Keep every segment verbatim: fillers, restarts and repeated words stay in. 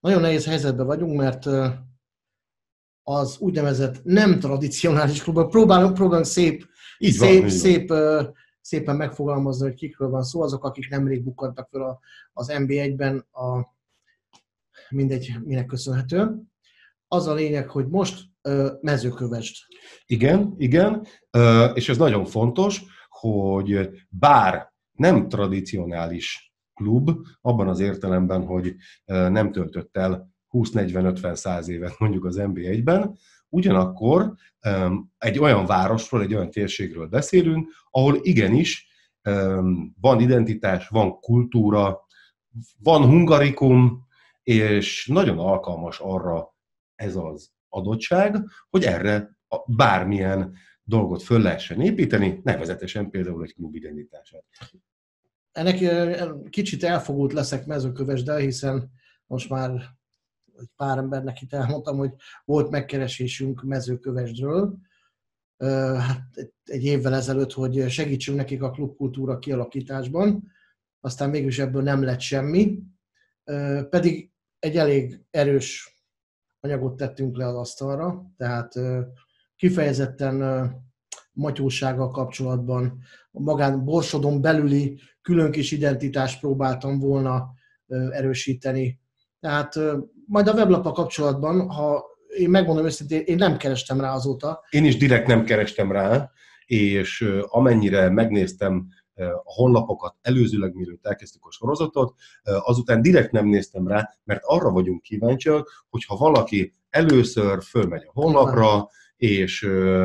nagyon nehéz helyzetben vagyunk, mert az úgynevezett nem tradicionális klubok, próbálunk, próbálunk szép, Így szép, van, így szép, szépen megfogalmazni, hogy kikről van szó, azok, akik nemrég bukkantak fel az en bé egyben, a, mindegy, minek köszönhetően. Az a lényeg, hogy most Mezőkövesd. Igen, igen, és ez nagyon fontos, hogy bár nem tradicionális klub, abban az értelemben, hogy nem töltött el húsz-negyven-ötven-száz évet mondjuk az en bé egyben, ugyanakkor egy olyan városról, egy olyan térségről beszélünk, ahol igenis van identitás, van kultúra, van hungarikum, és nagyon alkalmas arra ez az adottság, hogy erre bármilyen dolgot föl lehessen építeni, nevezetesen például egy klub identitását. Ennek kicsit elfogult leszek Mezőkövesddel, hiszen most már egy pár embernek itt elmondtam, hogy volt megkeresésünk Mezőkövesdről, hát egy évvel ezelőtt, hogy segítsünk nekik a klubkultúra kialakításban, aztán mégis ebből nem lett semmi, pedig egy elég erős anyagot tettünk le az asztalra, tehát kifejezetten matyósággal kapcsolatban, magán Borsodon belüli külön kis identitást próbáltam volna erősíteni. Tehát majd a weblappal kapcsolatban, ha én megmondom őszintén, én nem kerestem rá azóta. Én is direkt nem kerestem rá, és amennyire megnéztem a honlapokat előzőleg, mielőtt elkezdtük a sorozatot, azután direkt nem néztem rá, mert arra vagyunk kíváncsiak, hogyha valaki először fölmegy a honlapra, és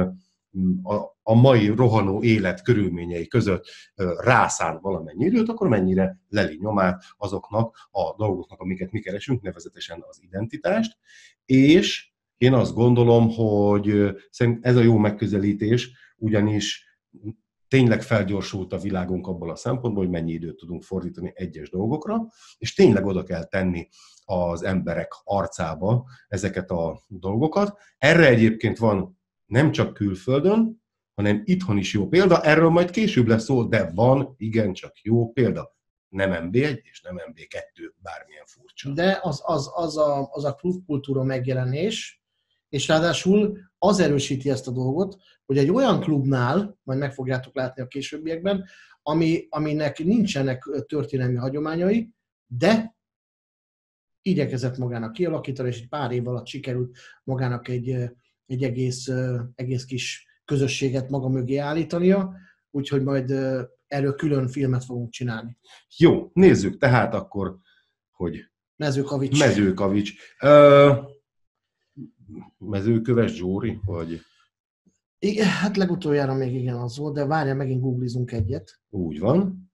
a, a mai rohanó élet körülményei között rászán valamennyi időt, akkor mennyire leli nyomát azoknak a dolgoknak, amiket mi keresünk, nevezetesen az identitást, és én azt gondolom, hogy ez a jó megközelítés, ugyanis tényleg felgyorsult a világunk abból a szempontból, hogy mennyi időt tudunk fordítani egyes dolgokra, és tényleg oda kell tenni az emberek arcába ezeket a dolgokat. Erre egyébként van nem csak külföldön, hanem itthon is jó példa, erről majd később lesz szó, de van igencsak jó példa. Nem en bé egy és nem en bé kettő, bármilyen furcsa. De az, az, az, a, az a klubkultúra megjelenés, és ráadásul az erősíti ezt a dolgot, hogy egy olyan klubnál, majd meg fogjátok látni a későbbiekben, ami, aminek nincsenek történelmi hagyományai, de igyekezett magának kialakítani, és egy pár év alatt sikerült magának egy, egy egész, egész kis közösséget maga mögé állítania, úgyhogy majd erről külön filmet fogunk csinálni. Jó, nézzük tehát akkor, hogy Mezőkavics. Mezőkavics. Ö... Mezőköves Zsóri, vagy... Igen, hát legutoljára még igen az volt, de várjál, megint googlizunk egyet. Úgy van.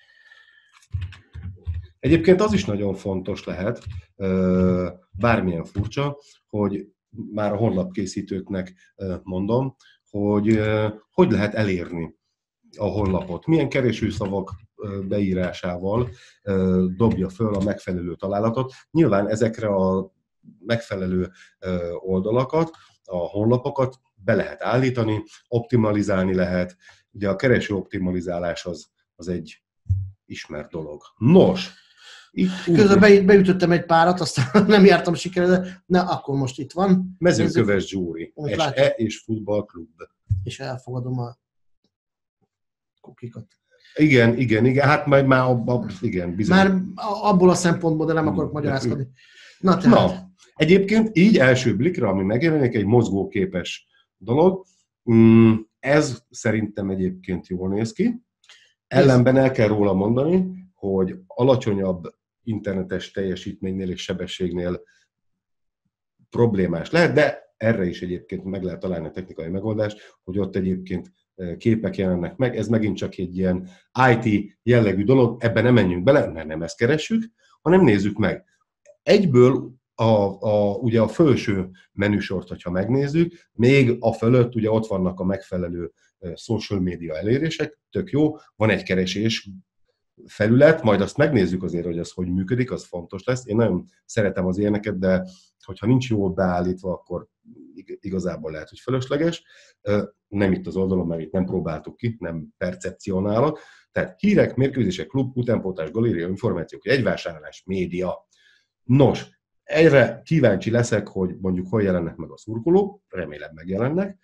Egyébként az is nagyon fontos lehet, bármilyen furcsa, hogy már a honlapkészítőknek mondom, hogy hogy lehet elérni a honlapot. Milyen keresőszavak beírásával dobja föl a megfelelő találatot. Nyilván ezekre a megfelelő oldalakat, a honlapokat be lehet állítani, optimalizálni lehet. Ugye a kereső optimalizálás az, az egy ismert dolog. Nos, itt közben be, beütöttem egy párat, aztán nem jártam sikerre, de na, akkor most itt van. Mezőköves Zsóri, es e és futballklub. És elfogadom a kukikat. Igen, igen, igen, hát majd már abban, igen, bizony. Már abból a szempontból, de nem akarok magyarázkodni. Na, tehát. Na, egyébként így első blikra, ami megjelenik, egy mozgóképes dolog. Ez szerintem egyébként jól néz ki. Ellenben el kell róla mondani, hogy alacsonyabb internetes teljesítménynél és sebességnél problémás lehet, de erre is egyébként meg lehet találni a technikai megoldást, hogy ott egyébként képek jelennek meg. Ez megint csak egy ilyen i té jellegű dolog, ebben nem menjünk bele, mert nem ezt keressük, hanem nézzük meg. Egyből a, a, ugye a felső menüsort, hogyha megnézzük, még a fölött ugye ott vannak a megfelelő social media elérések, tök jó, van egy keresés felület, majd azt megnézzük azért, hogy ez hogy működik, az fontos lesz. Én nagyon szeretem az ilyeneket, de hogyha nincs jól beállítva, akkor igazából lehet, hogy fölösleges. Nem itt az oldalon, mert itt nem próbáltuk ki, nem percepcionálok. Tehát hírek, mérkőzések, klub, utánpótlás, galéria, információk, jegyvásárlás, média. Nos, Egyre kíváncsi leszek, hogy mondjuk hol jelennek meg a szurkolók, remélem megjelennek,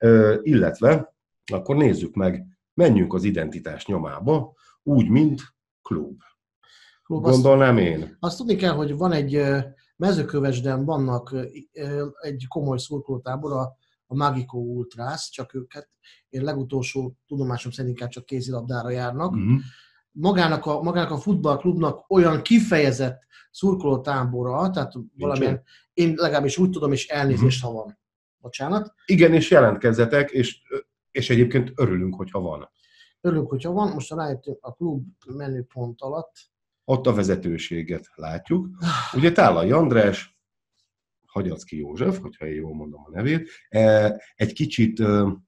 illetve akkor nézzük meg, menjünk az identitás nyomába, úgy, mint klub. klub Gondolnám azt, én. Azt tudni kell, hogy van egy Mezőkövesden vannak egy komoly szurkolótábor, a, a Magico Ultras, csak őket, én legutolsó tudomásom szerint inkább csak kézilabdára járnak. Uh-huh. Magának, a, magának a futballklubnak olyan kifejezett szurkolótábora, tehát Nincs valamilyen, én legalábbis úgy tudom, és elnézést, uh-huh. ha van. Bocsánat. Igen, és jelentkezzetek, és, és egyébként örülünk, hogyha van. Örülünk, hogyha van. Most rájöttünk a klub menüpont alatt. Ott a vezetőséget látjuk. Ugye Tálai András, Hagyacki József, hogyha én jól mondom a nevét, egy kicsit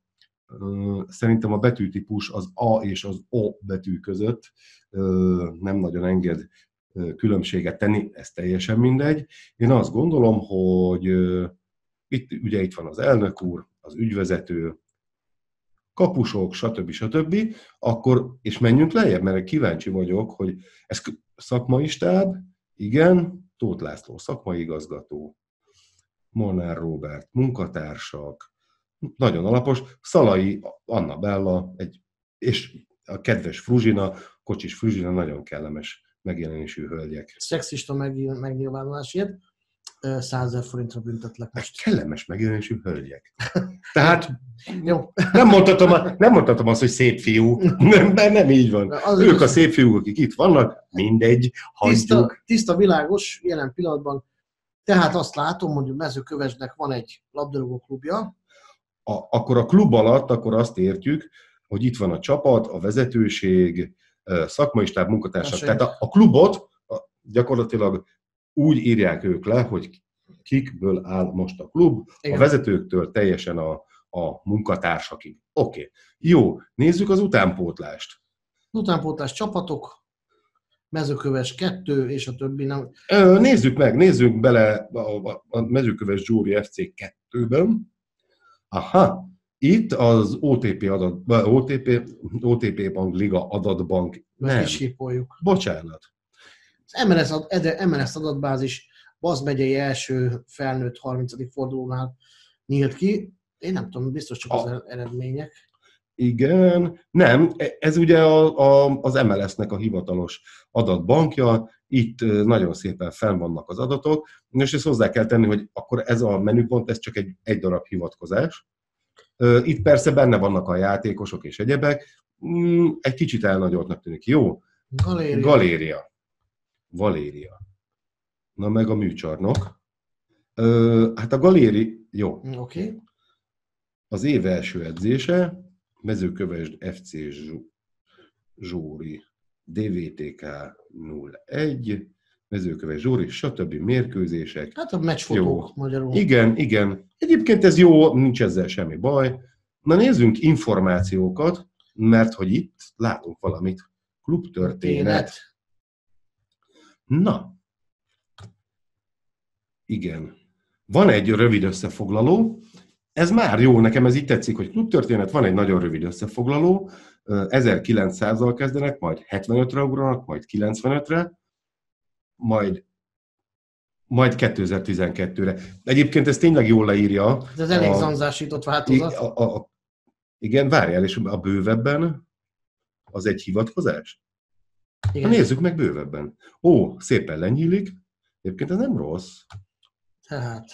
szerintem a betűtípus az A és az O betű között nem nagyon enged különbséget tenni, ez teljesen mindegy. Én azt gondolom, hogy itt, ugye itt van az elnök úr, az ügyvezető, kapusok, stb. stb. Akkor, és menjünk lejjebb, mert kíváncsi vagyok, hogy ez szakmai stáb, igen, Tóth László szakmai igazgató, Molnár Róbert munkatársak, nagyon alapos, Szalai Anna Bella, egy, és a kedves Fruzsina, Kocsis Fruzsina, nagyon kellemes megjelenésű hölgyek. Szexista megnyilvánulásért százezer forintra büntetlek most. Kellemes megjelenésű hölgyek. Tehát jó. Nem, mondhatom, nem mondhatom azt, hogy szép fiú, mert nem így van. Ők a szép fiúk, akik itt vannak, mindegy, hagyjuk. Tiszta, tiszta világos, jelen pillanatban. Tehát azt látom, hogy a Mezőkövesdnek van egy labdarúgó klubja. A, akkor a klub alatt akkor azt értjük, hogy itt van a csapat, a vezetőség, szakmai stáb, munkatársak. Tehát a, a klubot a, gyakorlatilag úgy írják ők le, hogy kikből áll most a klub, igen. A vezetőktől teljesen a, a munkatársakig. Oké, okay. Jó, nézzük az utánpótlást. Utánpótlás csapatok, Mezőköves kettő és a többi nem. Nézzük meg, nézzük bele a, a, a Mezőköves Győri ef cé kettőben. Aha, itt az o té pé, adat, o té pé, o té pé Bank Liga adatbank. Nem, bocsánat. Az em el es, em el es adatbázis Baz megyei első felnőtt harmincadik fordulónál nyílt ki. Én nem tudom, biztos csak az a, eredmények. Igen, nem, ez ugye a, a, az em el es-nek a hivatalos adatbankja, itt nagyon szépen fenn vannak az adatok, és ezt hozzá kell tenni, hogy akkor ez a menüpont, ez csak egy, egy darab hivatkozás. Itt persze benne vannak a játékosok és egyebek, egy kicsit elnagyoltnak tűnik. Jó, Galéria. Galéria. Valéria. Na meg a műcsarnok. Ö, hát a Galéri, jó. Okay. Az év első edzése, Mezőkövesd ef cé Zsóri, dé vé té ká nulla egy, Mezőkövesd Zsóri, stb. Mérkőzések. Hát a meccsfotók magyarul. Igen, igen. Egyébként ez jó, nincs ezzel semmi baj. Na nézzünk információkat, mert hogy itt látunk valamit. Klubtörténet. Na, igen. Van egy rövid összefoglaló, ez már jó, nekem ez így tetszik, hogy klubtörténet, van egy nagyon rövid összefoglaló, ezerkilencszázal kezdenek, majd hetvenötre ugranak, majd kilencvenötre, majd, majd kétezer-tizenkettőre. Egyébként ez tényleg jól leírja. Ez elég a, zanzásított változat. A, a, a, igen, várjál, és a bővebben az egy hivatkozás? Na, nézzük meg bővebben. Ó, szépen lenyílik. Egyébként ez nem rossz. Tehát.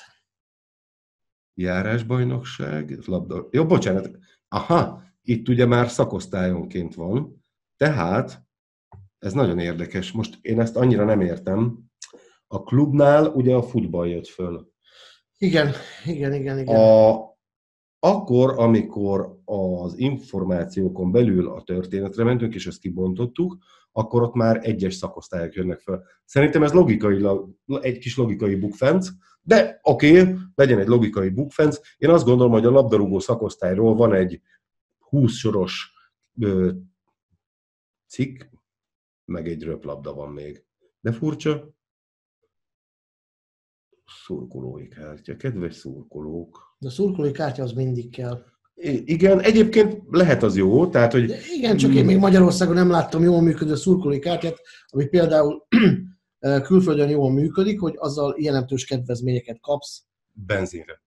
Járásbajnokság, labda... Jó, bocsánat. Aha, itt ugye már szakosztályonként van. Tehát, ez nagyon érdekes. Most én ezt annyira nem értem. A klubnál ugye a futball jött föl. Igen, igen, igen, igen. A... Akkor, amikor az információkon belül a történetre mentünk, és ezt kibontottuk, akkor ott már egyes szakosztályok jönnek fel. Szerintem ez logikailag, egy kis logikai bukfenc, de oké, okay, legyen egy logikai bukfenc. Én azt gondolom, hogy a labdarúgó szakosztályról van egy húsz soros ö, cikk, meg egy röplabda van még. De furcsa. Szurkolói kártya, kedves szurkolók. De a szurkolói kártya az mindig kell. Igen, egyébként lehet az jó, tehát, hogy... De igen, csak én még Magyarországon nem láttam jól működő szurkolói kártyát, ami például külföldön jól működik, hogy azzal jelentős kedvezményeket kapsz. Benzinre.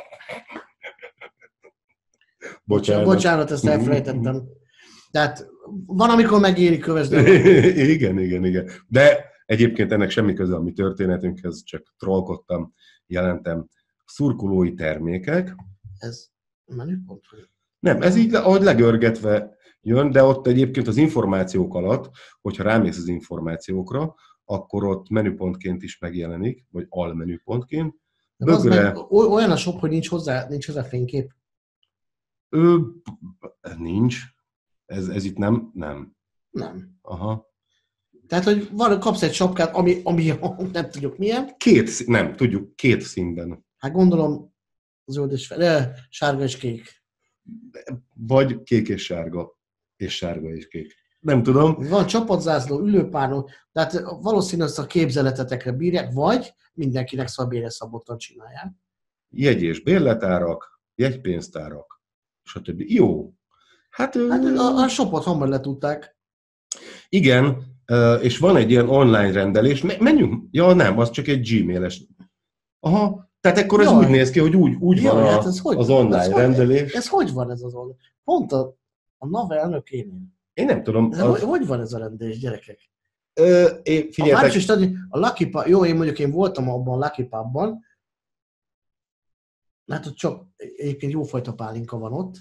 Bocsánat, Bocsánat ezt elfelejtettem. Tehát van, amikor megéri, kövesd el. Igen, igen, igen. De egyébként ennek semmi köze a mi történetünkhez, csak trollkodtam, jelentem. Szurkolói termékek. Ez menüpont? Nem, ez így, ahogy legörgetve jön, de ott egyébként az információk alatt, hogyha rámész az információkra, akkor ott menüpontként is megjelenik, vagy almenüpontként. Bögre... Olyan a shop, hogy nincs hozzá, nincs hozzá fénykép? Ö, nincs. Ez, ez itt nem? Nem. Nem. Aha. Tehát, hogy van, kapsz egy sapkát, ami, ami nem tudjuk milyen. Két, nem, tudjuk, két színben. Hát gondolom zöld és fel, sárga és kék. Vagy kék és sárga, és sárga és kék. Nem tudom. Van csapatzászló, ülőpárnó, tehát valószínűleg ezt a képzeletetekre bírják, vagy mindenkinek szabére szabottan csinálják. Jegy- és bérletárak, jegypénztárak, stb. Jó. Hát, hát a, a shopot hamar letudták. Igen, és van egy ilyen online rendelés. Menjünk? Ja, nem, az csak egy gmail-es. Aha, tehát akkor ez Jaj. úgy néz ki, hogy úgy, úgy Jaj, van a, hát ez hogy, az online ez rendelés. Hogy, ez hogy van ez az online? Pont a, a NAV elnökénél. Én nem tudom. Az... Hogy, hogy van ez a rendelés, gyerekek? Ö, én, figyeljetek. A, a Lucky Pub, jó, én mondjuk én voltam abban a Lucky Pubban, hát ott csak egyébként jófajta pálinka van ott,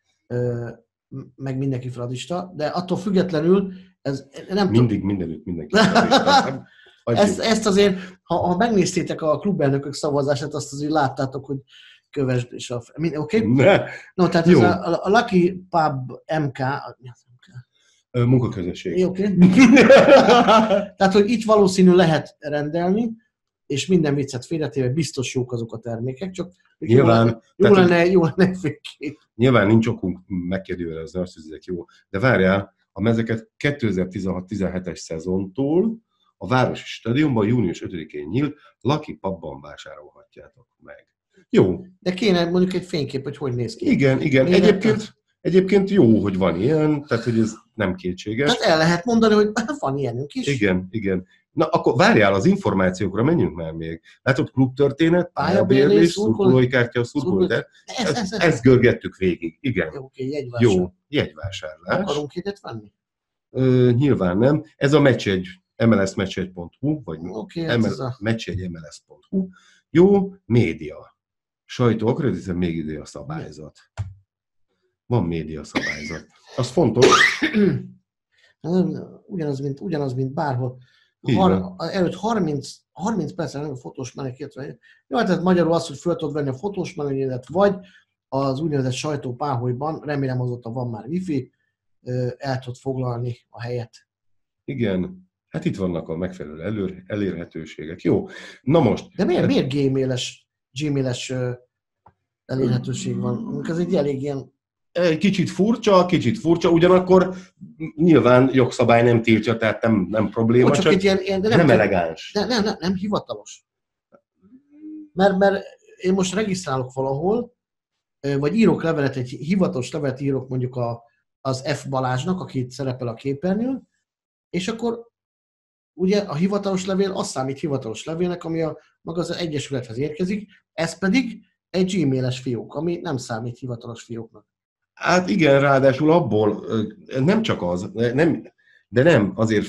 meg mindenki fradista, de attól függetlenül ez nem Mindig, tud... mindenütt mindenki fradista. ezt, ezt azért, ha, ha megnéztétek a klubelnökök szavazását, azt azért láttátok, hogy kövesd és a... Oké? Okay? No, tehát ez a, a Lucky Pub em ká... Mi az em ká? Munkaközösség. Oké. Okay. Tehát, hogy itt valószínű lehet rendelni, és minden viccet félretéve biztos jók azok a termékek, csak nyilván, jó lenne, jó lenne félkép. Nyilván nincs okunk megkérdőjelezni azt, hogy ezek jó. De várjál, ha ezeket kétezer-tizenhat tizenhetes szezontól a Városi Stadionban június ötödikén nyílt Lucky Pubban vásárolhatjátok meg. Jó. De kéne mondjuk egy fénykép, hogy hogy néz ki. Igen, igen. Egyébként, egyébként jó, hogy van ilyen, tehát hogy ez nem kétséges. Tehát el lehet mondani, hogy van ilyenünk is. Igen, igen. Na, akkor várjál, az információkra menjünk már még. Látod, klubtörténet, pályabérlés, szurkolói kártya, szurkolói, de ez, ez, ez, ezt görgettük végig. Igen. Jó, okay, jegyvásárlás. Jó, jegyvásárlás. Akarunk jegyet venni? Ö, nyilván nem. Ez a meccsjegy, em el es meccsjegy pont hu, vagy okay, meccsjegy em el es pont hu. Jó, média. Sajtó, akkreditáció, még ide a szabályzat. Van média szabályzat. Az fontos. ugyanaz, mint, ugyanaz, mint bárhol. Har, előtt harminc, harminc percen nem a fotós menekét. Jó, tehát magyarul az, hogy föl tudod venni a fotós menekét, vagy az úgynevezett sajtópáholyban, remélem azóta van már wifi, el tudod foglalni a helyet. Igen, hát itt vannak a megfelelő előr, elérhetőségek. Jó, na most. De miért, miért gmail-es, gmail-es elérhetőség van? Ez egy elég ilyen... Kicsit furcsa, kicsit furcsa, ugyanakkor nyilván jogszabály nem tiltja, tehát nem, nem probléma, Ó, csak, csak ilyen, ilyen, de nem, nem elegáns. Nem, nem, nem, nem hivatalos. Mert, mert én most regisztrálok valahol, vagy írok levelet, egy hivatalos levelet írok mondjuk a, az F. Balázsnak, aki itt szerepel a képernyőn, és akkor ugye a hivatalos levél azt számít hivatalos levélnek, ami a maga az egyesülethez érkezik, ez pedig egy gmail-es fiók, ami nem számít hivatalos fióknak. Hát igen, ráadásul abból, nem csak az, nem, de nem, azért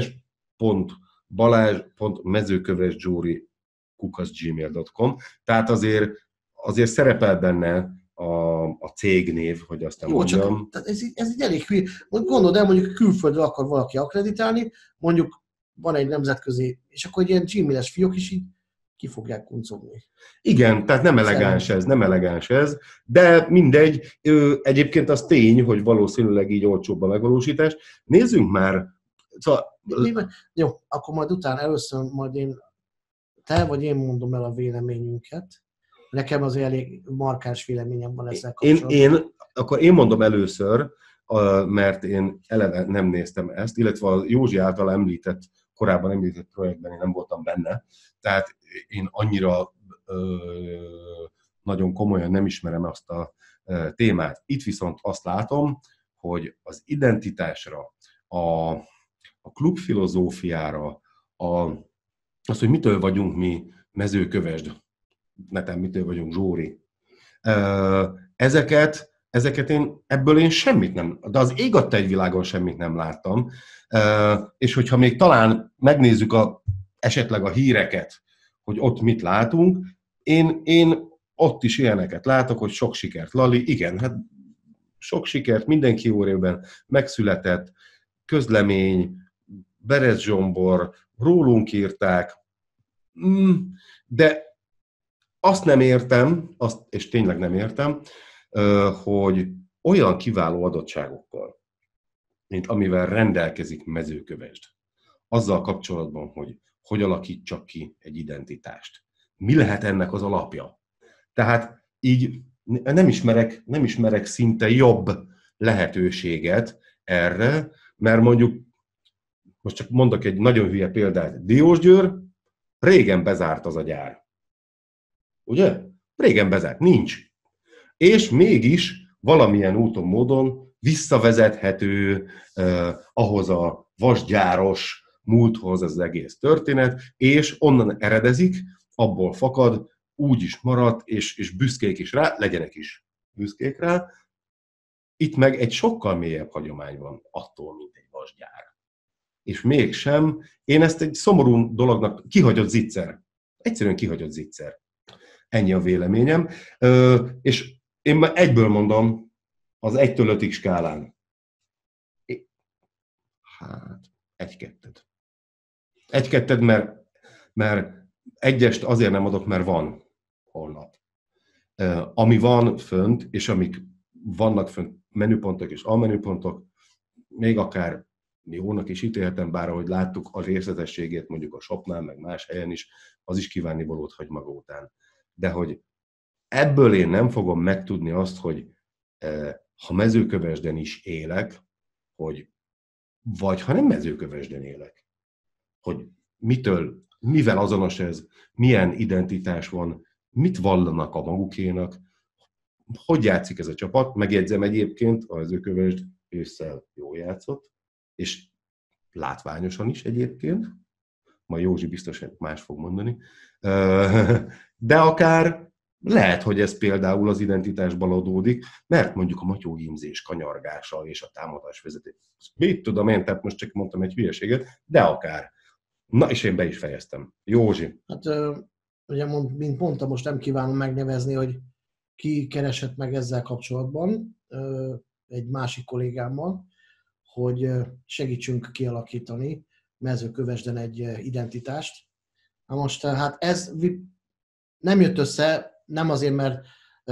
fenyves.balázs.mezőkövesgyóri kukac gmail pont com, tehát azért, azért szerepel benne a, a cégnév, hogy azt nem Jó, mondjam. Csak, ez, ez egy elég hülye. Gondold el, mondjuk külföldre akar valaki akkreditálni, mondjuk van egy nemzetközi, és akkor egy ilyen gmail-es fiók is így ki fogják kuncogni. Igen, tehát nem elegáns ez, nem elegáns ez, de mindegy, egyébként az tény, hogy valószínűleg így olcsóbb a megvalósítás. Nézzünk már. Szóval... Mi, mi, jó, akkor majd utána először majd én, te vagy én mondom el a véleményünket. Nekem az elég markáns véleményem van ezzel kapcsolatban. Én, én, akkor én mondom először, mert én eleve nem néztem ezt, illetve a Józsi által említett, korábban említett projektben én nem voltam benne, tehát én annyira ö, nagyon komolyan nem ismerem azt a ö, témát. Itt viszont azt látom, hogy az identitásra, a, a klubfilozófiára, a, azt, hogy mitől vagyunk mi Mezőkövesd, neten mitől vagyunk Zsóri. Ezeket, ezeket én, ebből én semmit nem, de az ég adta egy világon semmit nem láttam. És hogyha még talán megnézzük a, esetleg a híreket, hogy ott mit látunk, én, én ott is ilyeneket látok, hogy sok sikert, Lali. Igen, hát sok sikert, mindenki jó évben megszületett, közlemény, Berez Zsombor, rólunk írták, de azt nem értem, azt, és tényleg nem értem, hogy olyan kiváló adottságokkal, mint amivel rendelkezik Mezőkövesd, azzal kapcsolatban, hogy hogy alakítsak ki egy identitást. Mi lehet ennek az alapja? Tehát így nem ismerek, nem ismerek szinte jobb lehetőséget erre, mert mondjuk, most csak mondok egy nagyon hülye példát, Diósgyőr, régen bezárt az a gyár. Ugye? Régen bezárt, nincs. És mégis valamilyen úton, módon visszavezethető eh, ahhoz a vasgyáros múlthoz az egész történet, és onnan eredezik, abból fakad, úgy is maradt, és, és büszkék is rá, legyenek is büszkék rá. Itt meg egy sokkal mélyebb hagyomány van attól, mint egy vasgyár. És mégsem, én ezt egy szomorú dolognak, kihagyott zicser. Egyszerűen kihagyott zicser. Ennyi a véleményem. Ö, és én már egyből mondom, az egytől ötig skálán. Hát, egy-ketted. Egy-ketted, mert, mert egyest azért nem adok, mert van holnap. Ö, ami van fönt, és amik vannak fönt, menüpontok és almenüpontok, még akár jónak is ítélhetem, bár ahogy láttuk a részletességét mondjuk a shopnál, meg más helyen is, az is kívánnivalót hagy maga után. De hogy ebből én nem fogom megtudni azt, hogy eh, ha Mezőkövesden is élek, hogy vagy ha nem Mezőkövesden élek, hogy mitől, mivel azonos ez, milyen identitás van, mit vallanak a magukénak, hogy játszik ez a csapat. Megjegyzem egyébként, a Mezőkövesd ősszel jól játszott, és látványosan is egyébként, majd Józsi biztos más fog mondani, de akár lehet, hogy ez például az identitásból adódik, mert mondjuk a matyóhímzés kanyargása és a támadásvezetés. Mit tudom én, tehát most csak mondtam egy hülyeséget, de akár. Na, és én be is fejeztem. Józsi. Hát, ugye, mint mondtam, most nem kívánom megnevezni, hogy ki keresett meg ezzel kapcsolatban, egy másik kollégámmal, hogy segítsünk kialakítani Mezőkövesden egy identitást. Na most hát ez nem jött össze, nem azért, mert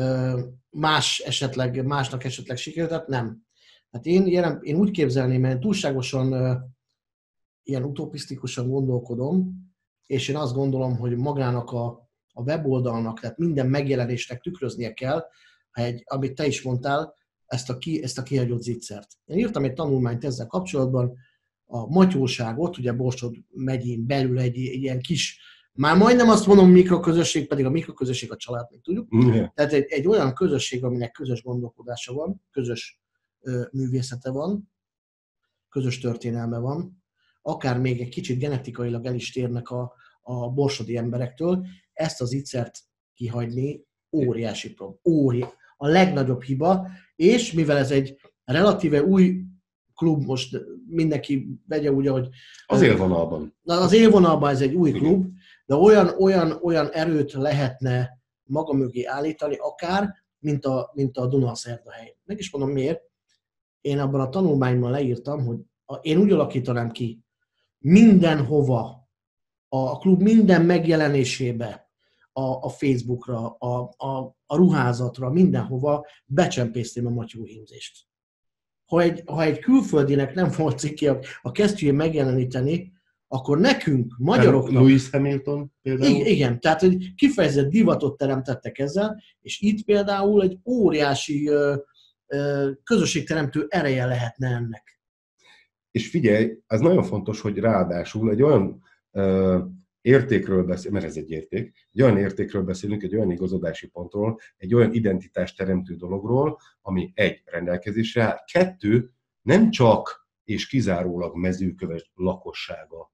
más esetleg, másnak esetleg sikerült, nem. Hát én, jelen, én úgy képzelném, mert túlságosan ilyen utopisztikusan gondolkodom, és én azt gondolom, hogy magának a, a weboldalnak, tehát minden megjelenésnek tükröznie kell, egy, amit te is mondtál, ezt a, ki, ezt a kihagyott zicsert. Én írtam egy tanulmányt ezzel kapcsolatban, a matyóságot, ugye Borsod megyén belül egy, egy ilyen kis, már majdnem azt mondom mikroközösség, pedig a mikroközösség a család, még tudjuk. Mm. Tehát egy, egy olyan közösség, aminek közös gondolkodása van, közös ö, művészete van, közös történelme van, akár még egy kicsit genetikailag el is térnek a, a borsodi emberektől, ezt az zicsert kihagyni óriási probléma. Óri, a legnagyobb hiba, és mivel ez egy relatíve új klub, most mindenki vegye úgy, hogy... Az élvonalban. Az élvonalban ez egy új klub, de olyan, olyan, olyan erőt lehetne maga mögé állítani, akár, mint a, mint a Dunaszerdahely. Meg is mondom miért. Én abban a tanulmányban leírtam, hogy a, én úgy alakítanám ki, mindenhova, a klub minden megjelenésébe, a, a Facebookra, a, a, a ruházatra, mindenhova becsempésztem a matyóhímzést. Ha egy, ha egy külföldinek nem volt cikki a, a kesztyűjén megjeleníteni, akkor nekünk, magyaroknak... Lewis Hamilton például? Igen, igen, tehát egy kifejezett divatot teremtettek ezzel, és itt például egy óriási ö, ö, közösségteremtő ereje lehetne ennek. És figyelj, ez nagyon fontos, hogy ráadásul egy olyan ö, értékről beszélünk, mert ez egy érték, egy olyan értékről beszélünk, egy olyan igazodási pontról, egy olyan identitást teremtő dologról, ami egy, rendelkezésre áll, kettő, nem csak és kizárólag Mezőkövesd lakossága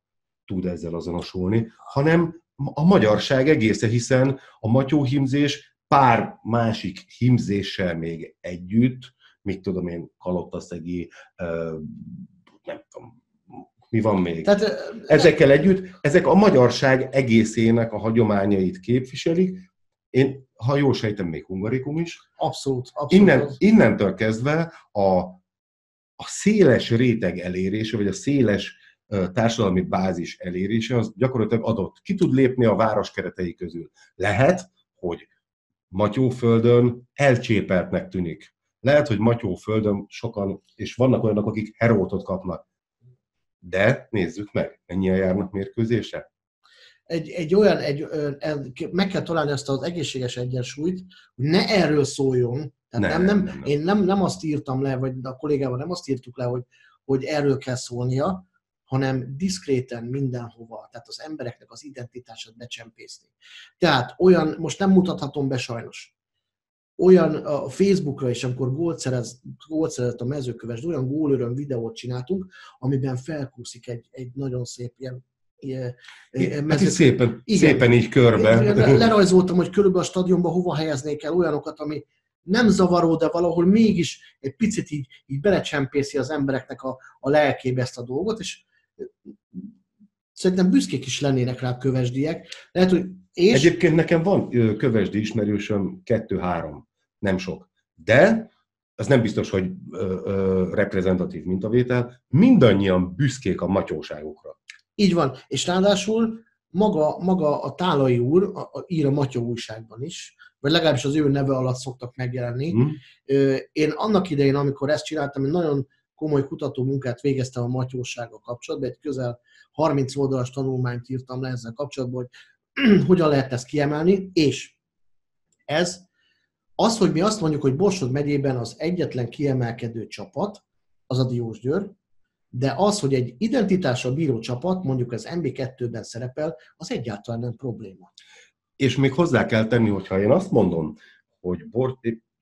tud ezzel azonosulni, hanem a magyarság egészen, hiszen a matyóhímzés pár másik hímzéssel még együtt, mit tudom én, Kalotaszegi, nem tudom, mi van még. Tehát, ezekkel együtt, ezek a magyarság egészének a hagyományait képviselik. Én, ha jól sejtem, még hungarikum is. Abszolút. abszolút. Innen, innentől kezdve a, a széles réteg elérése, vagy a széles uh, társadalmi bázis elérése, az gyakorlatilag adott. Ki tud lépni a város keretei közül? Lehet, hogy Matyóföldön elcsépeltnek tűnik. Lehet, hogy Matyóföldön sokan, és vannak olyanok, akik herótot kapnak. De nézzük meg, mennyien járnak mérkőzésre. Egy, egy olyan, egy, meg kell találni azt az egészséges egyensúlyt, hogy ne erről szóljon. Tehát nem, nem, nem, nem, nem. Én nem, nem azt írtam le, vagy a kollégával nem azt írtuk le, hogy, hogy erről kell szólnia, hanem diszkréten mindenhova, tehát az embereknek az identitását becsempészni. Tehát olyan, most nem mutathatom be sajnos, olyan a Facebookra is, amikor gólt, szerez, gólt szerezett a Mezőkövesd, olyan gólöröm videót csináltunk, amiben felkúszik egy, egy nagyon szép ilyen mezők... hát szépen, szépen így körbe. Lerajzoltam, hogy körülbelül a stadionban hova helyeznék el olyanokat, ami nem zavaró, de valahol mégis egy picit így, így belecsempészi az embereknek a, a lelkébe ezt a dolgot, és szerintem büszkék is lennének rá a kövesdiek. Lehet, hogy és... Egyébként nekem van kövesdi ismerősöm, kettő-három, nem sok. De ez nem biztos, hogy ö, ö, reprezentatív mintavétel, mindannyian büszkék a matyóságukra. Így van, és ráadásul maga, maga a Tálai úr a, a, ír a Matyó újságban is, vagy legalábbis az ő neve alatt szoktak megjelenni. Mm. Én annak idején, amikor ezt csináltam, egy nagyon komoly kutató munkát végeztem a matyósággal kapcsolatban, egy közel harminc oldalas tanulmányt írtam le ezzel kapcsolatban, hogy hogyan lehet ezt kiemelni, és ez az, hogy mi azt mondjuk, hogy Borsod megyében az egyetlen kiemelkedő csapat, az a Diósgyőr, de az, hogy egy identitásra bíró csapat, mondjuk az em bé kettőben szerepel, az egyáltalán nem probléma. És még hozzá kell tenni, hogyha én azt mondom, hogy Bor...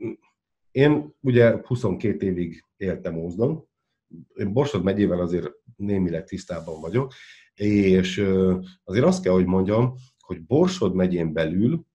én ugye huszonkét évig éltem Ózdon, én Borsod megyével azért némileg tisztában vagyok, és azért azt kell, hogy mondjam, hogy Borsod megyén belül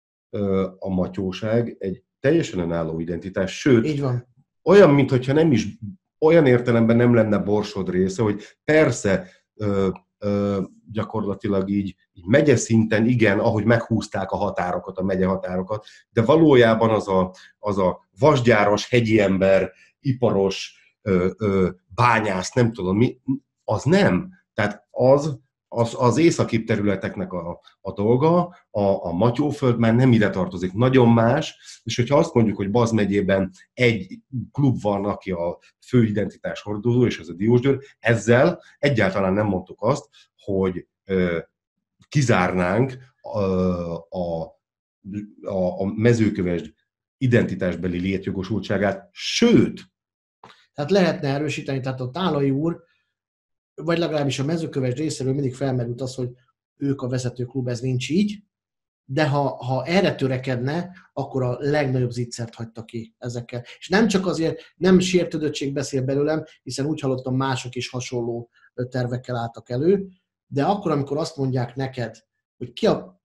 a matyóság egy teljesen önálló identitás, sőt, így van. Olyan, mintha nem is, olyan értelemben nem lenne Borsod része, hogy persze ö, ö, gyakorlatilag így, így megye szinten, igen, ahogy meghúzták a határokat, a megye határokat, de valójában az a, az a vasgyáros, hegyi ember, iparos, ö, ö, bányász, nem tudom mi, az nem. Tehát az, az, az északibb területeknek a, a dolga, a, a Matyóföld már nem ide tartozik, nagyon más, és hogyha azt mondjuk, hogy Baz megyében egy klub van, aki a fő identitás hordozó, és ez a Diósgyőr, ezzel egyáltalán nem mondtuk azt, hogy ö, kizárnánk a, a, a, a Mezőkövesd identitásbeli létjogosultságát, sőt! Tehát lehetne erősíteni, tehát a Tálai úr, vagy legalábbis a Mezőkövesd részéről mindig felmerült az, hogy ők a vezető klub, ez nincs így, de ha, ha erre törekedne, akkor a legnagyobb zicsert hagyta ki ezekkel. És nem csak azért, nem sértődöttség beszél belőlem, hiszen úgy hallottam, mások is hasonló tervekkel álltak elő, de akkor, amikor azt mondják neked, hogy ki a,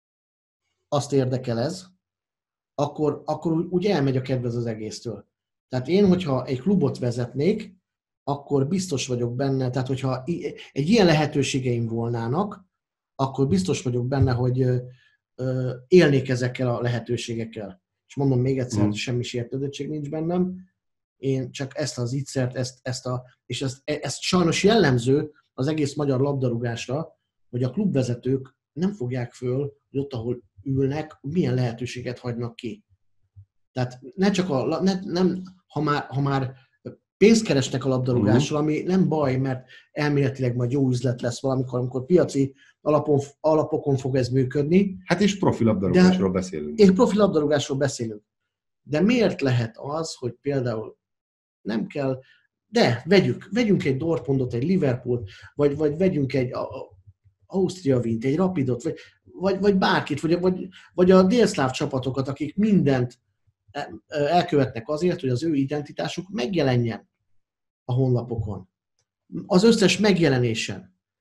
azt érdekel ez, akkor, akkor úgy elmegy a kedved az egésztől. Tehát én, hogyha egy klubot vezetnék, akkor biztos vagyok benne, tehát hogyha egy ilyen lehetőségeim volnának, akkor biztos vagyok benne, hogy élnék ezekkel a lehetőségekkel. És mondom még egyszer, mm. semmi sértődöttség nincs bennem, én csak ezt az ígyszert, ezt, ezt a, és ezt, ezt sajnos jellemző az egész magyar labdarúgásra, hogy a klubvezetők nem fogják föl, hogy ott, ahol ülnek, milyen lehetőséget hagynak ki. Tehát ne csak a, ne, nem, ha már, ha már pénzt keresnek a labdarúgással, ami nem baj, mert elméletileg majd jó üzlet lesz valamikor, amikor piaci alapon, alapokon fog ez működni. Hát és profi labdarúgásról beszélünk. És profi labdarúgásról beszélünk. De miért lehet az, hogy például nem kell, de vegyük, vegyünk egy Dortmundot, egy Liverpoolt, vagy, vagy vegyünk egy a, a Austria Wient, egy Rapidot, vagy, vagy, vagy bárkit, vagy, vagy, vagy a délszláv csapatokat, akik mindent elkövetnek azért, hogy az ő identitásuk megjelenjen a honlapokon. Az összes megjelenésen.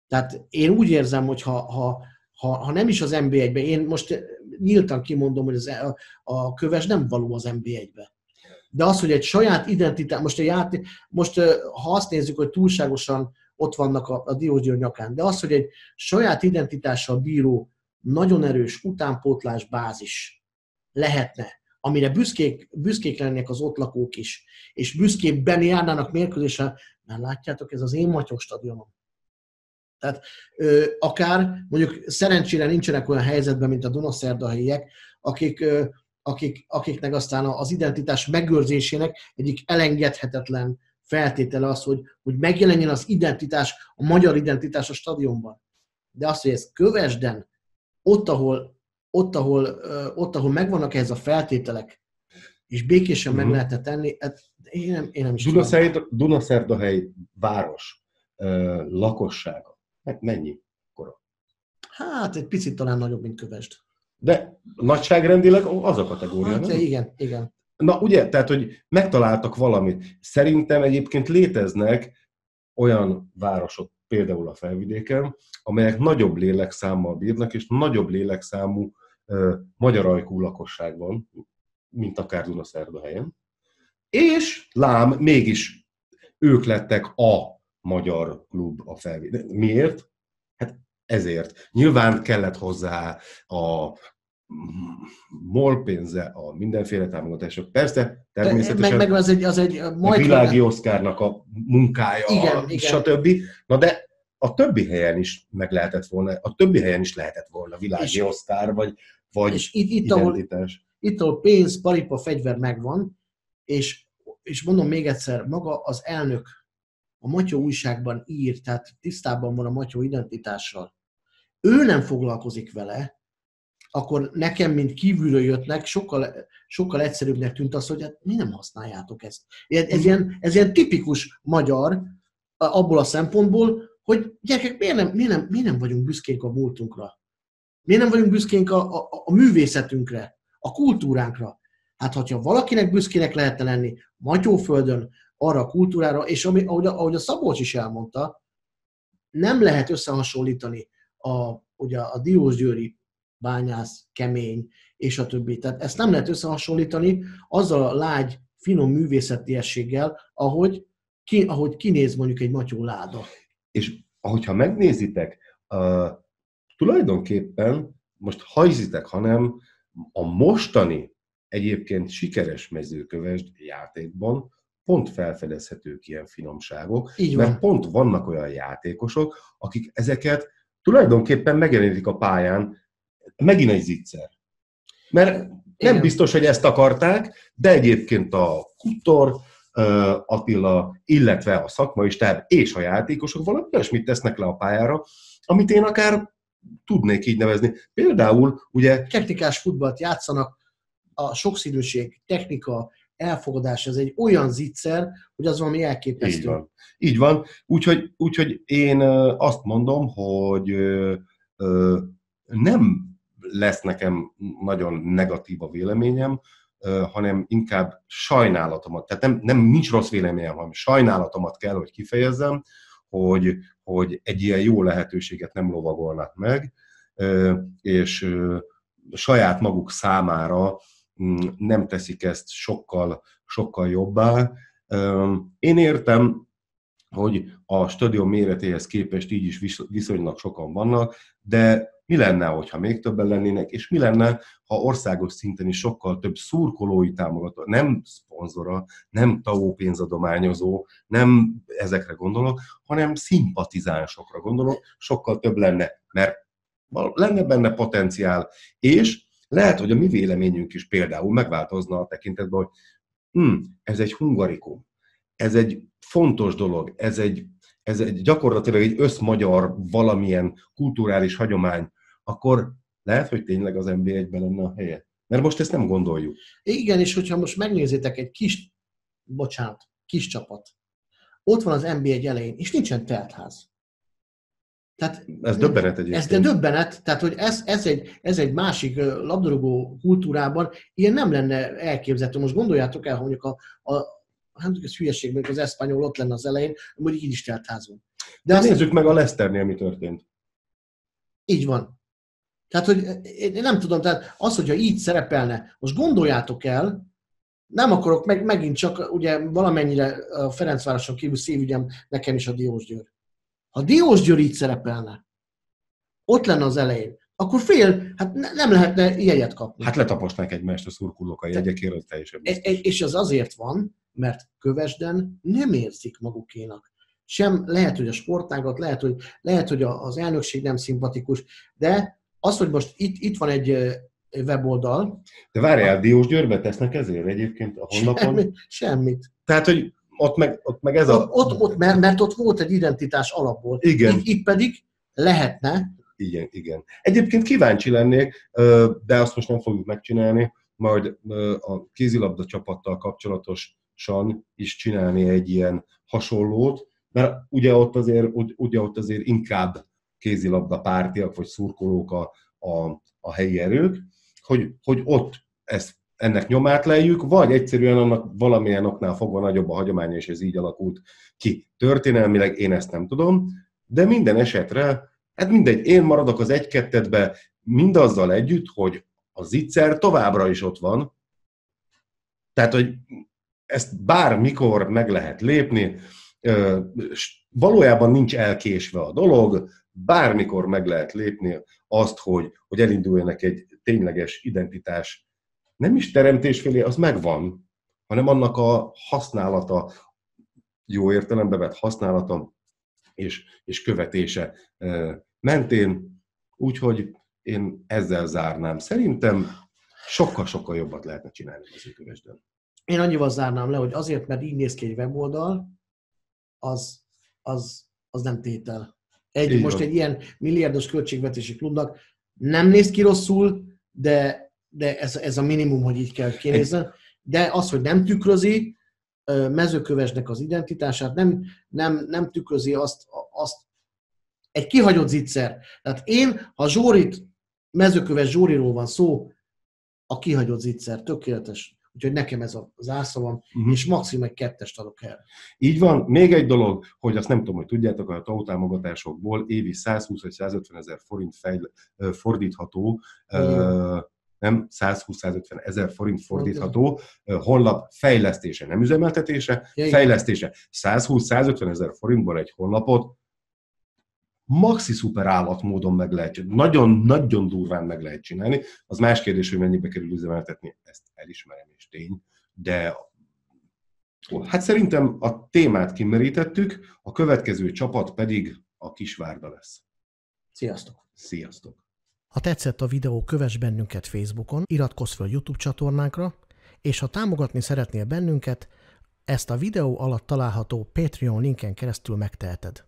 Tehát én úgy érzem, hogy ha, ha, ha, ha nem is az en bé egybe, én most nyíltan kimondom, hogy az, a, a Köves nem való az en bé egybe. De az, hogy egy saját identitás, most, a játék, most ha azt nézzük, hogy túlságosan ott vannak a, a Diós Győr nyakán, de az, hogy egy saját identitással bíró, nagyon erős utánpótlás bázis lehetne, amire büszkék, büszkék lennének az ott lakók is, és büszkékben járnának mérkőzésre, mert látjátok, ez az én Matyó stadionom. Tehát ö, akár mondjuk szerencsére nincsenek olyan helyzetben, mint a dunaszerdahelyiek, akik, ö, akik, akiknek aztán az identitás megőrzésének egyik elengedhetetlen feltétele az, hogy, hogy megjelenjen az identitás, a magyar identitás a stadionban. De az, hogy ez Kövesden, ott, ahol, ott, ahol, ö, ott, ahol megvannak ehhez a feltételek, és békésen mm-hmm. meg lehetne tenni, hát én nem, én nem is tudom. Dunaszerdahely város ö, lakossága. Hát mennyi kora? Hát egy picit talán nagyobb, mint Kövesd. De nagyságrendileg az a kategória, hát, nem? Igen, igen. Na ugye, tehát, hogy megtaláltak valamit. Szerintem egyébként léteznek olyan városok, például a Felvidéken, amelyek nagyobb lélekszámmal bírnak, és nagyobb lélekszámú uh, magyar ajkú lakosság van, mint akár Dunaszerdahelyen. És lám, mégis ők lettek a magyar klub a Felvidéken. Miért? Hát ezért. Nyilván kellett hozzá a MOL pénze, a mindenféle támogatások. Persze, természetesen. Meg, meg az egy, az egy majd Világi Oszkárnak a munkája, igen, igen. stb. Na de a többi helyen is meg lehetett volna, a többi helyen is lehetett volna Világi és, Oszkár, vagy, vagy és itt, itt, identitás. Ahol, itt, ahol pénz, paripa, fegyver megvan, és, és mondom még egyszer, maga az elnök a Matyó újságban ír, tehát tisztában van a Matyó identitással. Ő nem foglalkozik vele, akkor nekem, mint kívülről jöttnek, sokkal, sokkal egyszerűbbnek tűnt az, hogy hát mi nem használjátok ezt. Ez, ez, ilyen, ez ilyen tipikus magyar abból a szempontból, hogy gyerekek, miért nem, miért nem, miért nem vagyunk büszkénk a múltunkra? Miért nem vagyunk büszkénk a, a, a művészetünkre, a kultúránkra? Hát, hogyha valakinek büszkének lehetne lenni Matyóföldön, arra a kultúrára, és ami, ahogy, a, ahogy a Szabolcs is elmondta, nem lehet összehasonlítani a, ugye a diósgyőri bányász, kemény, és a többi. Tehát ezt nem lehet összehasonlítani azzal a lágy, finom művészetiességgel, ahogy, ki, ahogy kinéz mondjuk egy Matyó láda. És ahogyha megnézitek, uh, tulajdonképpen most hajzitek, hanem a mostani egyébként sikeres Mezőkövesd játékban pont felfedezhetők ilyen finomságok, így van. Mert pont vannak olyan játékosok, akik ezeket tulajdonképpen megjelenítik a pályán. Megint egy zicser. Mert nem igen. biztos, hogy ezt akarták, de egyébként a Kutor, Attila, illetve a szakmai stáb és a játékosok valami olyasmit tesznek le a pályára, amit én akár tudnék így nevezni. Például ugye... Technikás futballt játszanak, a sokszínűség, technika, elfogadás, ez egy olyan zicser, hogy az valami elképesztő. Így van. Így van. Úgyhogy, úgyhogy én azt mondom, hogy nem lesz nekem nagyon negatív a véleményem, hanem inkább sajnálatomat, tehát nem, nem nincs rossz véleményem, hanem sajnálatomat kell, hogy kifejezzem, hogy, hogy egy ilyen jó lehetőséget nem lovagolnak meg, és saját maguk számára nem teszik ezt sokkal, sokkal jobbá. Én értem, hogy a stadion méretéhez képest így is viszonylag sokan vannak, de mi lenne, hogyha még többen lennének, és mi lenne, ha országos szinten is sokkal több szurkolói támogató, nem szponzora, nem té á o pénzadományozó, nem ezekre gondolok, hanem szimpatizánsokra gondolok, sokkal több lenne, mert lenne benne potenciál, és lehet, hogy a mi véleményünk is például megváltozna a tekintetben, hogy hm, ez egy hungarikum, ez egy fontos dolog, ez egy, ez egy gyakorlatilag egy összmagyar valamilyen kulturális hagyomány, akkor lehet, hogy tényleg az en bé egyben lenne a helye. Mert most ezt nem gondoljuk. Igen, és hogyha most megnézitek egy kis, bocsánat, kis csapat, ott van az en bé egy elején, és nincsen teltház. Tehát, ez döbbenet egyébként. Ez de döbbenet, tehát hogy ez, ez, egy, ez egy másik labdarúgó kultúrában ilyen nem lenne elképzelhető. Most gondoljátok el, hogy a, a nem tudjuk, ez hülyeség, mert az eszpanyol ott lenne az elején, mondjuk így is teltházunk. De, De nézzük meg a Leicesternél, mi történt. Így van. Tehát, hogy én nem tudom, tehát az, hogyha így szerepelne, most gondoljátok el, nem akarok, meg megint csak ugye valamennyire a Ferencvároson kívül szívügyem nekem is a Diósgyőr. Ha Diósgyőr így szerepelne, ott lenne az elején, akkor fél, hát ne, nem lehetne jegyet kapni. Hát letaposnák egymást a szurkolók a jegyekért, az teljesen biztos. És az azért van, mert Kövesden nem érzik magukénak. Sem lehet, hogy a sportágat, lehet, hogy, lehet, hogy az elnökség nem szimpatikus, de az, hogy most itt, itt van egy weboldal. De várjál, Diósgyőrbe tesznek ezért egyébként a honlapon? Semmit. semmit. Tehát, hogy ott meg, ott meg ez ott, a... Ott, ott, mert, mert ott volt egy identitás alapból. Igen. Itt, itt pedig lehetne. Igen, igen. Egyébként kíváncsi lennék, de azt most nem fogjuk megcsinálni, majd a kézilabda csapattal kapcsolatosan is csinálni egy ilyen hasonlót, mert ugye ott azért, ugye ott azért inkább kézilabda pártiak vagy szurkolók a, a, a helyi erők, hogy, hogy ott ezt, ennek nyomát lejjük, vagy egyszerűen annak valamilyen oknál fogva nagyobb a hagyománya, és ez így alakult ki. Történelmileg én ezt nem tudom, de minden esetre, hát mindegy, én maradok az egy-kettetbe mindazzal együtt, hogy a zicser továbbra is ott van, tehát, hogy ezt bármikor meg lehet lépni, valójában nincs elkésve a dolog, bármikor meg lehet lépni azt, hogy, hogy elinduljanak egy tényleges identitás, nem is teremtés felé, az megvan, hanem annak a használata, jó értelembe vett használata és, és követése mentén, úgyhogy én ezzel zárnám. Szerintem sokkal-sokkal jobbat lehetne csinálni az Kövesden. Én annyival zárnám le, hogy azért, mert így néz ki egy weboldal, az, az, az nem tétel. Egy, Így most van. egy ilyen milliárdos költségvetési klubnak nem néz ki rosszul, de, de ez, ez a minimum, hogy így kell kinézni. De az, hogy nem tükrözi Mezőkövesdnek az identitását, nem, nem, nem tükrözi azt, azt egy kihagyott zicser. Tehát én, ha Zsórit, Mezőköves Zsóriról van szó, a kihagyott zicser, tökéletes. Úgyhogy nekem ez a zárszavam, uh-huh. és maximum egy kettest adok el. Így van. Még egy dolog, hogy azt nem tudom, hogy tudjátok, a TAO támogatásokból évi százhúsz vagy százötven ezer forint fejl, fordítható, uh, nem százhúsz-százötven ezer forint fordítható, uh, honlap fejlesztése, nem üzemeltetése, ja, fejlesztése. százhúsz-százötven ezer forintból egy honlapot maxi szuper állatmódon meg lehet, nagyon-nagyon durván meg lehet csinálni. Az más kérdés, hogy mennyibe kerül üzemeltetni, ezt elismerem és tény, de hát szerintem a témát kimerítettük, a következő csapat pedig a Kisvárda lesz. Sziasztok! Sziasztok! Ha tetszett a videó, kövess bennünket Facebookon, iratkozz fel a YouTube csatornánkra, és ha támogatni szeretnél bennünket, ezt a videó alatt található Patreon linken keresztül megteheted.